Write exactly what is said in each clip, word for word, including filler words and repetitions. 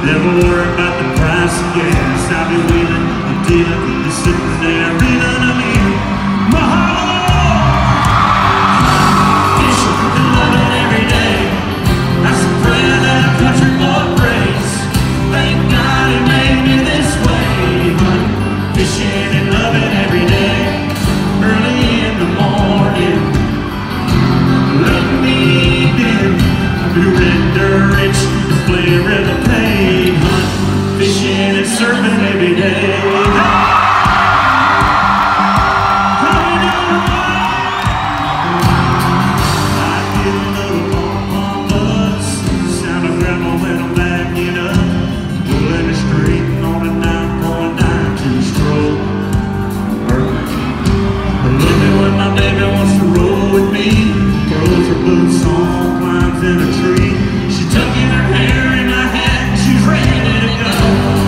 Never worry about the price of gas. I'll be wheeling and dealing and sitting there reeling a meal. My heart fishing and loving every day. That's the prayer that a country boy prays. Thank God he made me this way. Fishing and loving every day. Early in the morning, late in the evening, through red dirt rich, the flavor of the pain. Fishing and surfing every day. I get a little pom-pom buzz, sound of grandma when I'm backing up, pulling the street on a nine point nine two stroke. Look me when my baby wants to roll with me, throws her boots on, climbs in a tree. She tucking her hair in my hat, she's ready to go.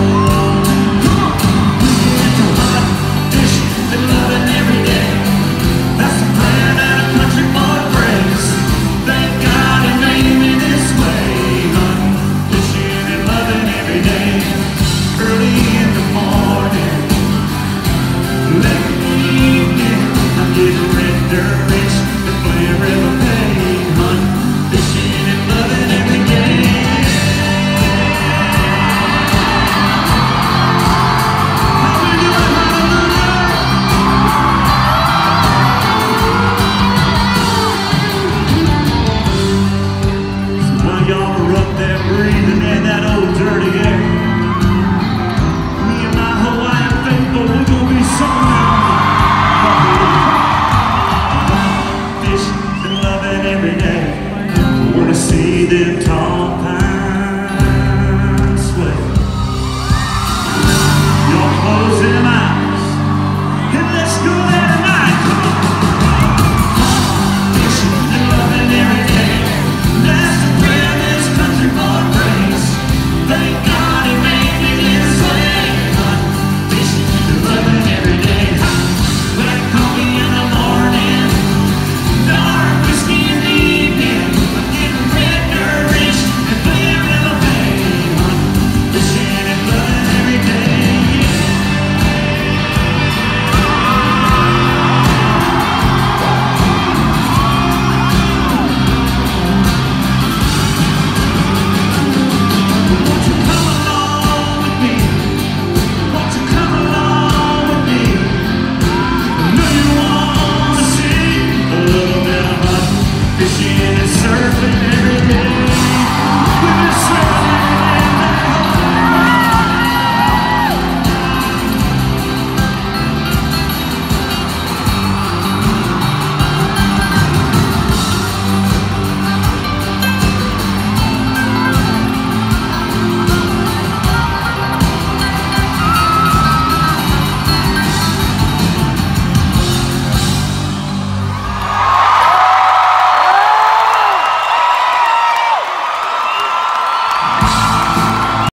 Breathing in that old dirty air. Me and my Hawaiian faithful, we're gonna be somewhere. Fishing and loving every day. Wanna see them tall pines sway. Y'all close them eyes and let's go there tonight. Fishing and loving every day. That's the prayer this country boy prays. Thank God he made me this way. Fishing and loving every day. Black coffee in the morning, dark whiskey in the evening. Getting red dirt rich and clear in the bay. Fishing and loving every day. Fishing and surfing every day.